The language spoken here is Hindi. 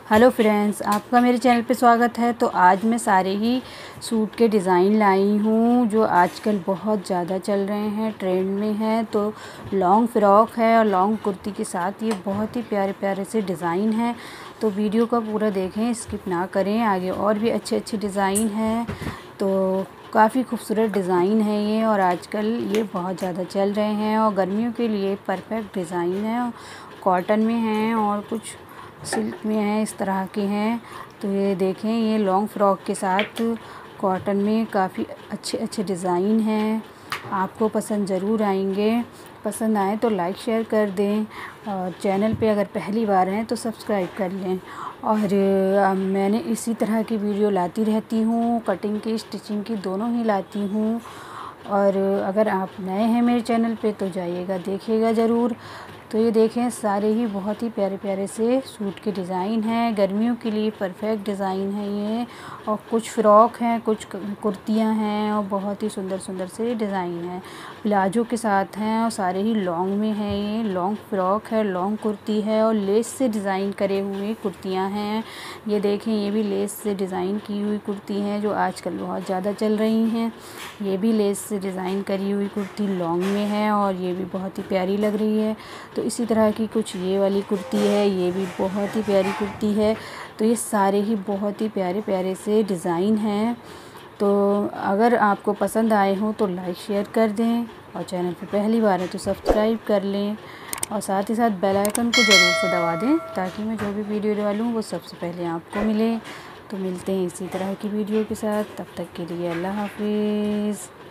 हेलो फ्रेंड्स, आपका मेरे चैनल पे स्वागत है। तो आज मैं सारे ही सूट के डिज़ाइन लाई हूँ जो आजकल बहुत ज़्यादा चल रहे हैं, ट्रेंड में है। तो लॉन्ग फ़्रॉक है और लॉन्ग कुर्ती के साथ ये बहुत ही प्यारे प्यारे से डिज़ाइन हैं। तो वीडियो का पूरा देखें, स्किप ना करें। आगे और भी अच्छे अच्छे डिज़ाइन हैं। तो काफ़ी खूबसूरत डिज़ाइन है ये और आजकल ये बहुत ज़्यादा चल रहे हैं और गर्मियों के लिए परफेक्ट डिज़ाइन है। कॉटन में हैं और कुछ सिल्क में है, इस तरह के हैं। तो ये देखें, ये लॉन्ग फ्रॉक के साथ कॉटन में काफ़ी अच्छे अच्छे डिज़ाइन हैं। आपको पसंद ज़रूर आएंगे। पसंद आए तो लाइक शेयर कर दें और चैनल पे अगर पहली बार हैं तो सब्सक्राइब कर लें। और मैंने इसी तरह की वीडियो लाती रहती हूँ, कटिंग की स्टिचिंग की दोनों ही लाती हूँ। और अगर आप नए हैं मेरे चैनल पे तो जाइएगा, देखिएगा ज़रूर। तो ये देखें, सारे ही बहुत ही प्यारे प्यारे से सूट के डिज़ाइन हैं। गर्मियों के लिए परफेक्ट डिज़ाइन है ये। और कुछ फ़्रॉक हैं, कुछ कुर्तियाँ हैं और बहुत ही सुंदर सुंदर से डिज़ाइन हैं। प्लाजो के साथ हैं और सारे ही लॉन्ग में हैं। ये लॉन्ग फ़्रॉक है, लॉन्ग कुर्ती है और लेस से डिज़ाइन करे हुए कुर्तियाँ हैं। ये देखें, ये भी लेस से डिज़ाइन की हुई कुर्ती हैं जो आजकल बहुत ज़्यादा चल रही हैं। ये भी लेस से डिज़ाइन करी हुई कुर्ती लॉन्ग में है और ये भी बहुत ही प्यारी लग रही है। तो इसी तरह की कुछ ये वाली कुर्ती है, ये भी बहुत ही प्यारी कुर्ती है। तो ये सारे ही बहुत ही प्यारे प्यारे से डिज़ाइन हैं। तो अगर आपको पसंद आए हों तो लाइक शेयर कर दें और चैनल पे पहली बार है तो सब्सक्राइब कर लें और साथ ही साथ बेल आइकन को ज़रूर से दबा दें ताकि मैं जो भी वीडियो डालूँ वो सबसे पहले आपको मिले। तो मिलते हैं इसी तरह की वीडियो के साथ, तब तक के लिए अल्लाह हाफिज़।